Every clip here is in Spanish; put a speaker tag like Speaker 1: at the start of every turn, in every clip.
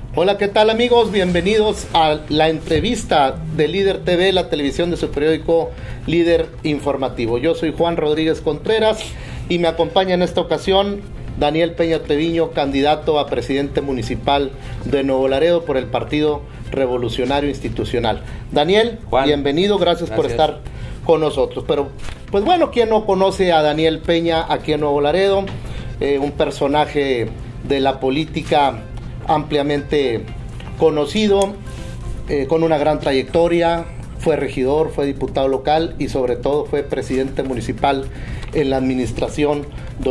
Speaker 1: Hola, ¿qué tal amigos? Bienvenidos a la entrevista de Líder TV, la televisión de su periódico Líder Informativo. Yo soy Juan Rodríguez Contreras y me acompaña en esta ocasión Daniel Peña Treviño, candidato a presidente municipal de Nuevo Laredo por el Partido Revolucionario Institucional. Daniel, Juan, bienvenido, gracias por estar con nosotros. Pero, pues bueno, ¿quién no conoce a Daniel Peña aquí en Nuevo Laredo? Un personaje de la política ampliamente conocido, con una gran trayectoria. Fue regidor, fue diputado local y sobre todo fue presidente municipal en la administración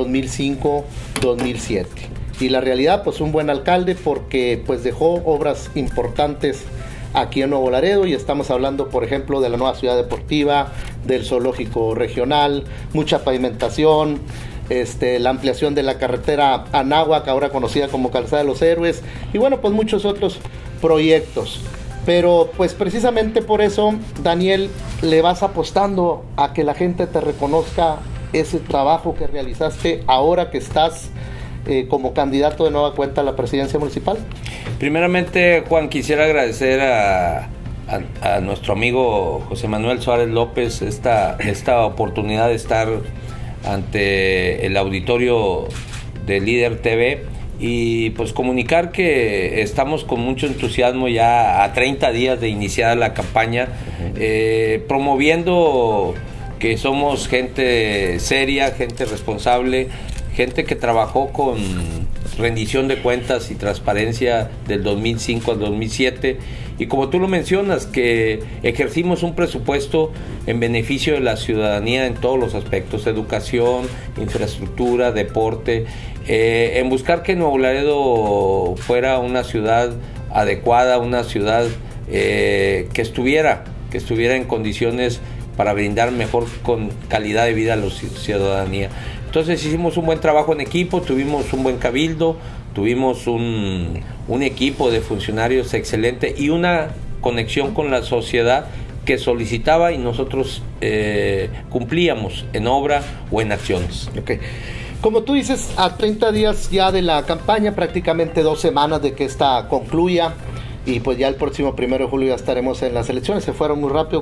Speaker 1: 2005-2007. Y la realidad, pues un buen alcalde, porque pues dejó obras importantes aquí en Nuevo Laredo, y estamos hablando, por ejemplo, de la nueva ciudad deportiva, del zoológico regional, mucha pavimentación, la ampliación de la carretera Anáhuac, ahora conocida como Calzada de los Héroes, y bueno, pues muchos otros proyectos. Pero pues precisamente por eso, Daniel, le vas apostando a que la gente te reconozca ese trabajo que realizaste ahora que estás como candidato de nueva cuenta a la presidencia municipal.
Speaker 2: Primeramente, Juan, quisiera agradecer a nuestro amigo José Manuel Suárez López esta oportunidad de estar ante el auditorio de Líder TV y pues comunicar que estamos con mucho entusiasmo ya a 30 días de iniciar la campaña, promoviendo que somos gente seria, gente responsable, gente que trabajó con rendición de cuentas y transparencia del 2005 al 2007, y como tú lo mencionas, que ejercimos un presupuesto en beneficio de la ciudadanía en todos los aspectos: educación, infraestructura, deporte, en buscar que Nuevo Laredo fuera una ciudad adecuada, una ciudad que estuviera en condiciones para brindar mejor calidad de vida a la ciudadanía. Entonces hicimos un buen trabajo en equipo, tuvimos un buen cabildo, tuvimos un equipo de funcionarios excelente y una conexión con la sociedad que solicitaba, y nosotros cumplíamos en obra o en acciones.
Speaker 1: Okay. Como tú dices, a 30 días ya de la campaña, prácticamente 2 semanas de que esta concluya, y pues ya el próximo 1 de julio ya estaremos en las elecciones. Se fueron muy rápido,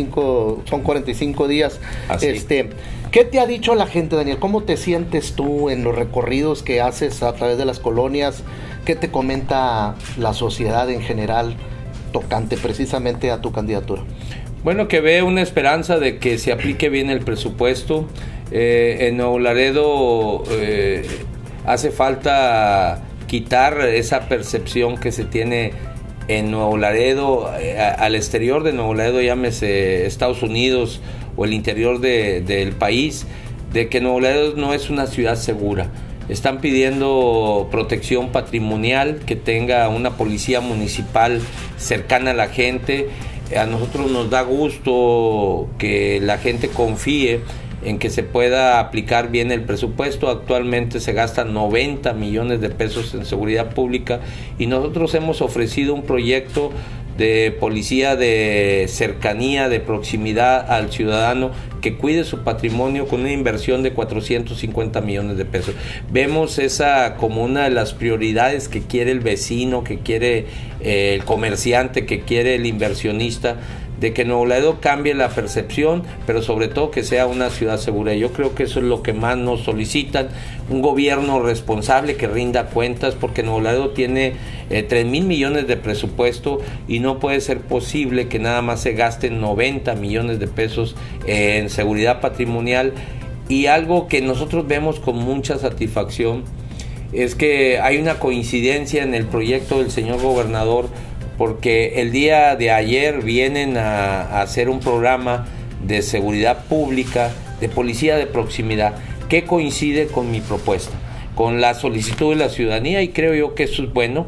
Speaker 1: 45 días.
Speaker 2: Así.
Speaker 1: ¿Qué te ha dicho la gente, Daniel? ¿Cómo te sientes tú en los recorridos que haces a través de las colonias? ¿Qué te comenta la sociedad en general tocante precisamente a tu candidatura?
Speaker 2: Bueno, que ve una esperanza de que se aplique bien el presupuesto. En Nuevo Laredo hace falta quitar esa percepción que se tiene en Nuevo Laredo, al exterior de Nuevo Laredo, llámese Estados Unidos o el interior del país, de que Nuevo Laredo no es una ciudad segura. Están pidiendo protección patrimonial, que tenga una policía municipal cercana a la gente. A nosotros nos da gusto que la gente confíe en que se pueda aplicar bien el presupuesto. Actualmente se gastan 90 millones de pesos en seguridad pública, y nosotros hemos ofrecido un proyecto de policía de cercanía, de proximidad al ciudadano, que cuide su patrimonio con una inversión de 450 millones de pesos. Vemos esa como una de las prioridades que quiere el vecino, que quiere el comerciante, que quiere el inversionista, de que Nuevo Laredo cambie la percepción, pero sobre todo que sea una ciudad segura. Yo creo que eso es lo que más nos solicitan: un gobierno responsable que rinda cuentas, porque Nuevo Laredo tiene 3,000 millones de presupuesto, y no puede ser posible que nada más se gasten 90 millones de pesos en seguridad patrimonial. Y algo que nosotros vemos con mucha satisfacción es que hay una coincidencia en el proyecto del señor gobernador, porque el día de ayer vienen a hacer un programa de seguridad pública, de policía de proximidad, que coincide con mi propuesta, con la solicitud de la ciudadanía, y creo yo que eso es bueno.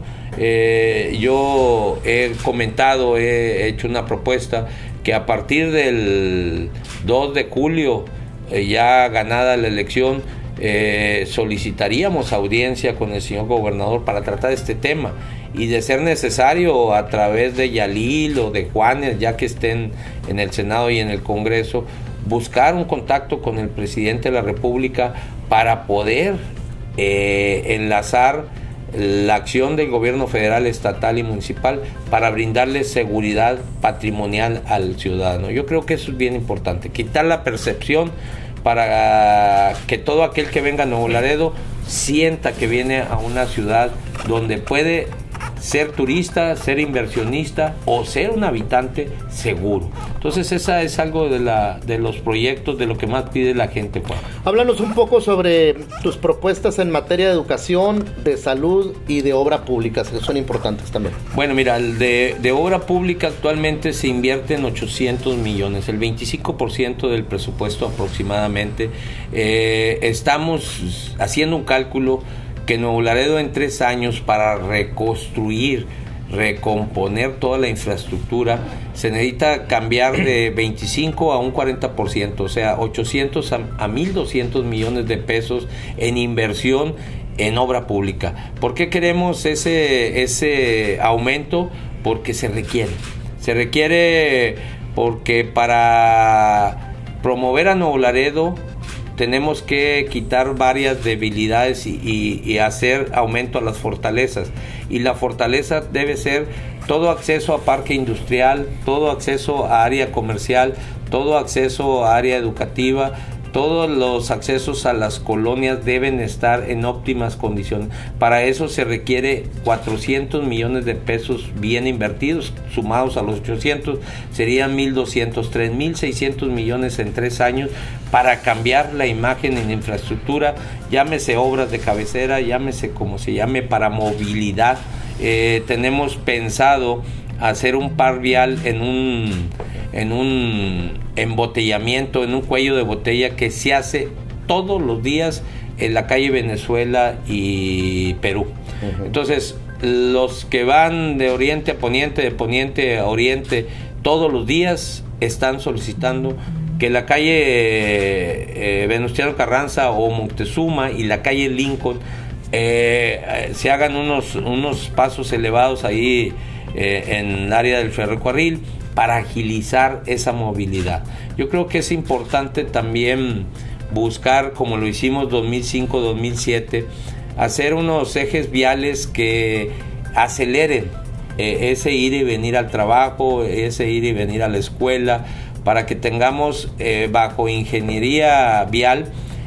Speaker 2: Yo he comentado, he hecho una propuesta que a partir del 2 de julio, ya ganada la elección, solicitaríamos audiencia con el señor gobernador para tratar este tema, y de ser necesario a través de Yalil o de Juanes, ya que estén en el Senado y en el Congreso, buscar un contacto con el presidente de la República para poder enlazar la acción del gobierno federal, estatal y municipal para brindarle seguridad patrimonial al ciudadano. Yo creo que eso es bien importante, quitar la percepción para que todo aquel que venga a Nuevo Laredo sienta que viene a una ciudad donde puede ser turista, ser inversionista o ser un habitante seguro. Entonces esa es algo de los proyectos, de lo que más pide la gente, Juan.
Speaker 1: Háblanos un poco sobre tus propuestas en materia de educación, de salud y de obra pública, que son importantes también.
Speaker 2: Bueno, mira, de obra pública actualmente se invierte en 800 millones, el 25% del presupuesto aproximadamente. Estamos haciendo un cálculo que Nuevo Laredo en 3 años, para reconstruir, recomponer toda la infraestructura, se necesita cambiar de 25 a un 40%, o sea, 800 a 1.200 millones de pesos en inversión en obra pública. ¿Por qué queremos ese aumento? Porque se requiere porque para promover a Nuevo Laredo tenemos que quitar varias debilidades y hacer aumento a las fortalezas. Y la fortaleza debe ser todo acceso a parque industrial, todo acceso a área comercial, todo acceso a área educativa. Todos los accesos a las colonias deben estar en óptimas condiciones. Para eso se requiere 400 millones de pesos bien invertidos, sumados a los 800, serían 1.200, 3.600 millones en 3 años para cambiar la imagen en infraestructura, llámese obras de cabecera, llámese como se llame, para movilidad. Tenemos pensado hacer un par vial en un embotellamiento, en un cuello de botella que se hace todos los días en la calle Venezuela y Perú. Entonces, los que van de oriente a poniente, de poniente a oriente, todos los días están solicitando que la calle Venustiano Carranza o Moctezuma y la calle Lincoln se hagan unos pasos elevados ahí en el área del ferrocarril para agilizar esa movilidad. Yo creo que es importante también buscar, como lo hicimos 2005-2007, hacer unos ejes viales que aceleren ese ir y venir al trabajo, ese ir y venir a la escuela, para que tengamos bajo ingeniería vial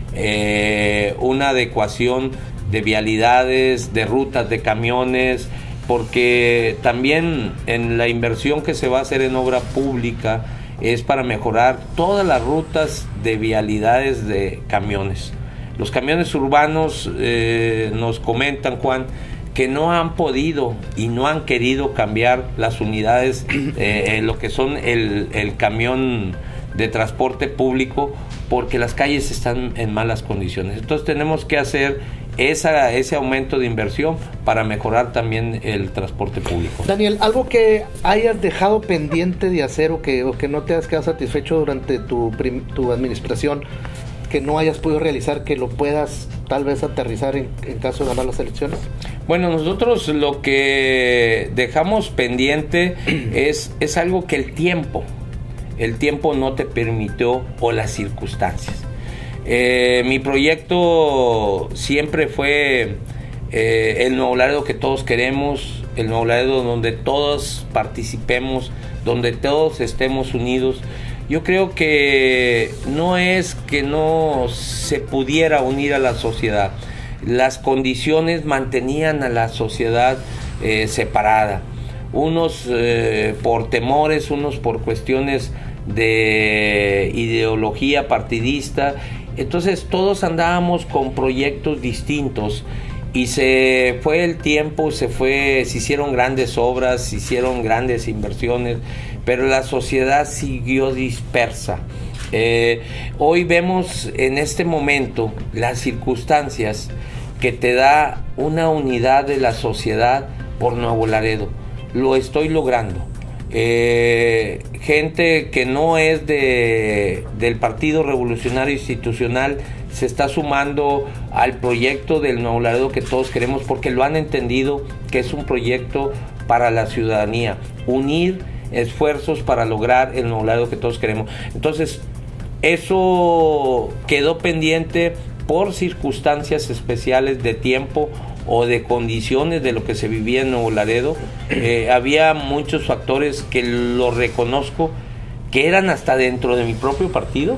Speaker 2: una adecuación de vialidades, de rutas de camiones, porque también en la inversión que se va a hacer en obra pública es para mejorar todas las rutas de vialidades de camiones. Los camiones urbanos nos comentan, Juan, que no han podido y no han querido cambiar las unidades, lo que son el camión de transporte público, porque las calles están en malas condiciones. Entonces tenemos que hacer ese aumento de inversión para mejorar también el transporte público.
Speaker 1: Daniel, algo que hayas dejado pendiente de hacer o que no te has quedado satisfecho durante tu administración, que no hayas podido realizar, que lo puedas tal vez aterrizar en caso de ganar las elecciones.
Speaker 2: Bueno, nosotros lo que dejamos pendiente es algo que el tiempo no te permitió, o las circunstancias. Mi proyecto siempre fue el Nuevo Laredo que todos queremos, el Nuevo Laredo donde todos participemos, donde todos estemos unidos. Yo creo que no es que no se pudiera unir a la sociedad. Las condiciones mantenían a la sociedad separada. Unos por temores, unos por cuestiones de ideología partidista. Entonces todos andábamos con proyectos distintos y se fue el tiempo, se hicieron grandes obras, se hicieron grandes inversiones, pero la sociedad siguió dispersa. Hoy vemos en este momento las circunstancias que te da una unidad de la sociedad por Nuevo Laredo. Lo estoy logrando. Gente que no es del Partido Revolucionario Institucional se está sumando al proyecto del Nuevo Laredo que todos queremos, porque lo han entendido que es un proyecto para la ciudadanía, unir esfuerzos para lograr el Nuevo Laredo que todos queremos. Entonces eso quedó pendiente por circunstancias especiales de tiempo o de condiciones de lo que se vivía en Nuevo Laredo, había muchos factores que lo reconozco, que eran hasta dentro de mi propio partido.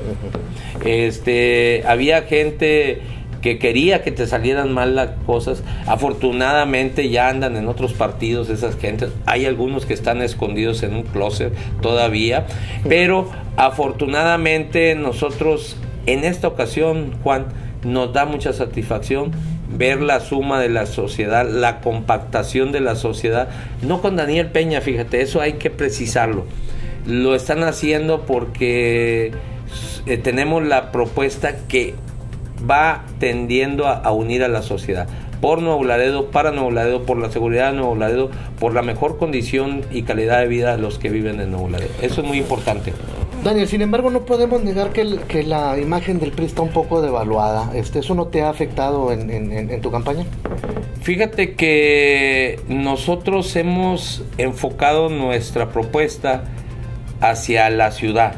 Speaker 2: Había gente que quería que te salieran mal las cosas. Afortunadamente ya andan en otros partidos esas gentes. Hay algunos que están escondidos en un closet todavía, pero afortunadamente nosotros en esta ocasión, Juan, nos da mucha satisfacción ver la suma de la sociedad, la compactación de la sociedad, no con Daniel Peña, fíjate, eso hay que precisarlo. Lo están haciendo porque tenemos la propuesta que va tendiendo a unir a la sociedad, por Nuevo Laredo, para Nuevo Laredo, por la seguridad de Nuevo Laredo, por la mejor condición y calidad de vida de los que viven en Nuevo Laredo. Eso es muy importante.
Speaker 1: Daniel, sin embargo, no podemos negar que la imagen del PRI está un poco devaluada. ¿Eso no te ha afectado en tu campaña?
Speaker 2: Fíjate que nosotros hemos enfocado nuestra propuesta hacia la ciudad,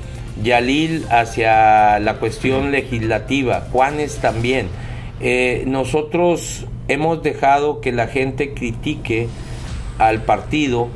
Speaker 2: Yalil hacia la cuestión legislativa, Juanes también. Nosotros hemos dejado que la gente critique al partido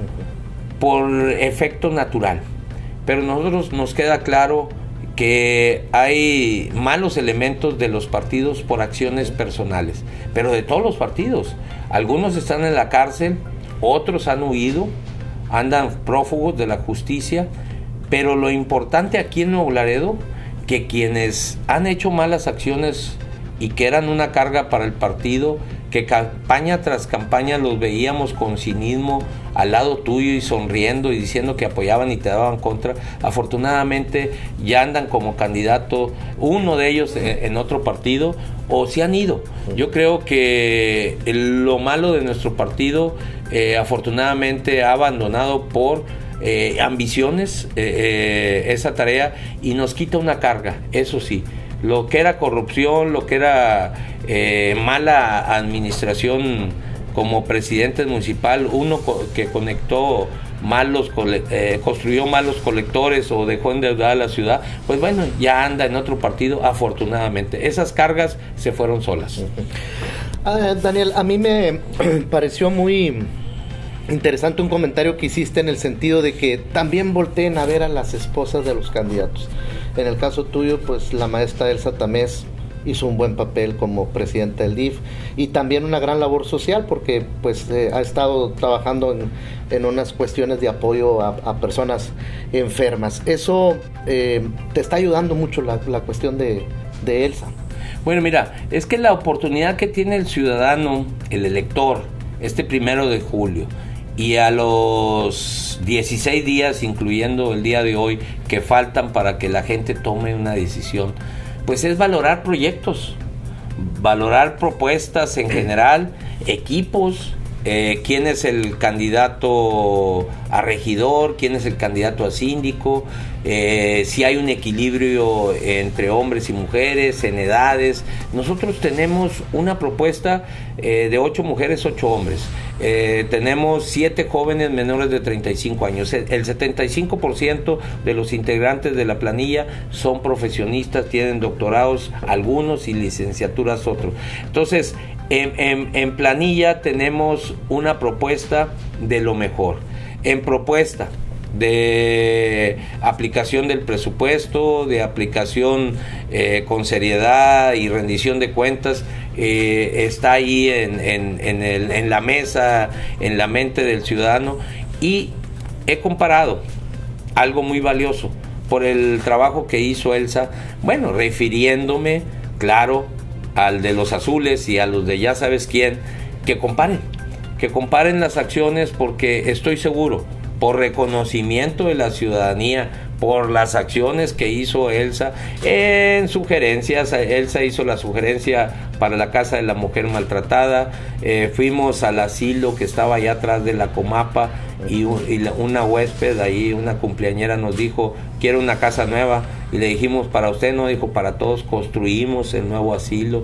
Speaker 2: por efecto natural, pero a nosotros nos queda claro que hay malos elementos de los partidos por acciones personales, pero de todos los partidos. Algunos están en la cárcel, otros han huido, andan prófugos de la justicia, pero lo importante aquí en Nuevo Laredo, que quienes han hecho malas acciones y que eran una carga para el partido, que campaña tras campaña los veíamos con cinismo al lado tuyo y sonriendo y diciendo que apoyaban y te daban contra, afortunadamente ya andan como candidato, uno de ellos en otro partido, o se han ido. Yo creo que lo malo de nuestro partido afortunadamente ha abandonado por ambiciones esa tarea y nos quita una carga, eso sí. Lo que era corrupción, lo que era mala administración como presidente municipal, uno que conectó construyó malos colectores o dejó endeudada la ciudad, pues bueno, ya anda en otro partido, afortunadamente. Esas cargas se fueron solas.
Speaker 1: Daniel, a mí me pareció muy interesante un comentario que hiciste en el sentido de que también volteen a ver a las esposas de los candidatos. En el caso tuyo, pues la maestra Elsa Tamés hizo un buen papel como presidenta del DIF y también una gran labor social porque pues ha estado trabajando en unas cuestiones de apoyo a personas enfermas. Eso te está ayudando mucho la cuestión de Elsa.
Speaker 2: Bueno, mira, es que la oportunidad que tiene el ciudadano, el elector, 1 de julio, y a los 16 días, incluyendo el día de hoy, que faltan para que la gente tome una decisión, pues es valorar proyectos, valorar propuestas en general, equipos, quién es el candidato a regidor, quién es el candidato a síndico, si hay un equilibrio entre hombres y mujeres, en edades. Nosotros tenemos una propuesta de 8 mujeres, 8 hombres. Tenemos 7 jóvenes menores de 35 años. El 75% de los integrantes de la planilla son profesionistas, tienen doctorados algunos y licenciaturas otros. Entonces, en planilla tenemos una propuesta de lo mejor. En propuesta de aplicación del presupuesto, de aplicación con seriedad y rendición de cuentas, está ahí en la mesa, en la mente del ciudadano, y he comparado algo muy valioso por el trabajo que hizo Elsa, bueno, refiriéndome, claro, al de los azules y a los de ya sabes quién, que comparen las acciones, porque estoy seguro, por reconocimiento de la ciudadanía, por las acciones que hizo Elsa en sugerencias. Elsa hizo la sugerencia para la casa de la mujer maltratada, fuimos al asilo que estaba allá atrás de la Comapa y una huésped ahí, una cumpleañera, nos dijo: quiero una casa nueva, y le dijimos: para usted no, dijo, para todos. Construimos el nuevo asilo,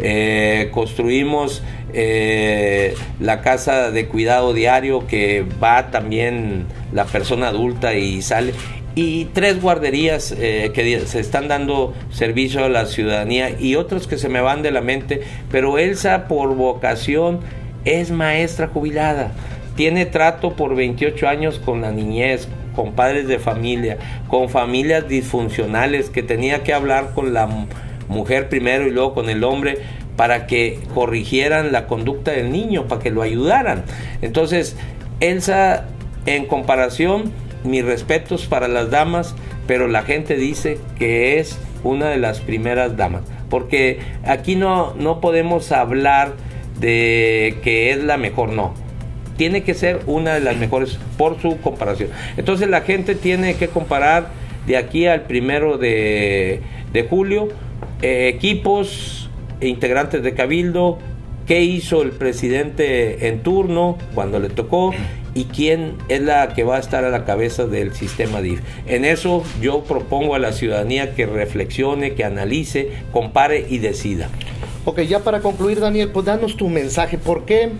Speaker 2: construimos la casa de cuidado diario, que va también la persona adulta y sale, y 3 guarderías que se están dando servicio a la ciudadanía y otros que se me van de la mente, pero Elsa por vocación es maestra jubilada, tiene trato por 28 años con la niñez, con padres de familia, con familias disfuncionales que tenía que hablar con la mujer primero y luego con el hombre para que corrigieran la conducta del niño, para que lo ayudaran. Entonces, Elsa, en comparación, mis respetos para las damas, pero la gente dice que es una de las primeras damas, porque aquí no podemos hablar de que es la mejor, no. Tiene que ser una de las mejores por su comparación. Entonces la gente tiene que comparar de aquí al 1 de julio equipos, integrantes de Cabildo, qué hizo el presidente en turno cuando le tocó y quién es la que va a estar a la cabeza del sistema DIF. En eso yo propongo a la ciudadanía que reflexione, que analice, compare y decida.
Speaker 1: Ok, ya para concluir, Daniel, pues danos tu mensaje. ¿Por qué,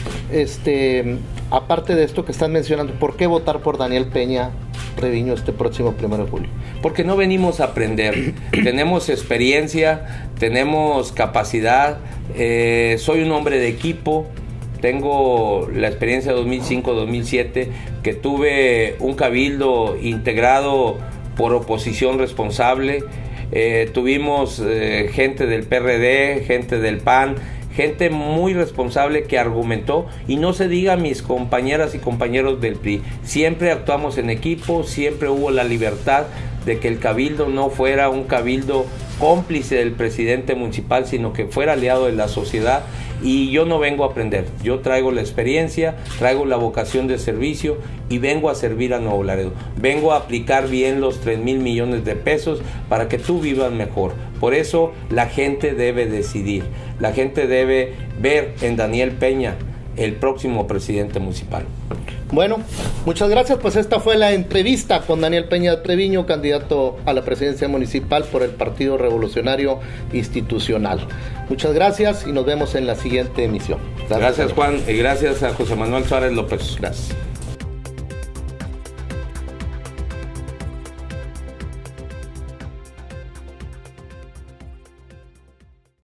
Speaker 1: aparte de esto que estás mencionando, por qué votar por Daniel Peña Treviño este próximo 1 de julio?
Speaker 2: Porque no venimos a aprender, tenemos experiencia, tenemos capacidad, soy un hombre de equipo, tengo la experiencia de 2005-2007, que tuve un cabildo integrado por oposición responsable, tuvimos gente del PRD, gente del PAN, gente muy responsable que argumentó, y no se diga mis compañeras y compañeros del PRI, siempre actuamos en equipo, siempre hubo la libertad de que el cabildo no fuera un cabildo cómplice del presidente municipal, sino que fuera aliado de la sociedad. Y yo no vengo a aprender, yo traigo la experiencia, traigo la vocación de servicio y vengo a servir a Nuevo Laredo. Vengo a aplicar bien los 3,000 millones de pesos para que tú vivas mejor. Por eso la gente debe decidir, la gente debe ver en Daniel Peña el próximo presidente municipal.
Speaker 1: Bueno, muchas gracias. Pues esta fue la entrevista con Daniel Peña Treviño, candidato a la presidencia municipal por el Partido Revolucionario Institucional. Muchas gracias y nos vemos en la siguiente emisión.
Speaker 2: Gracias, Juan, y gracias a José Manuel Suárez López.
Speaker 1: Gracias.